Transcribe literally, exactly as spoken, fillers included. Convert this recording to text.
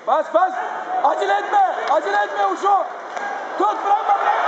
Bas bas. Acele etme. Acele etme Uşo. Tut bırakma bırakma.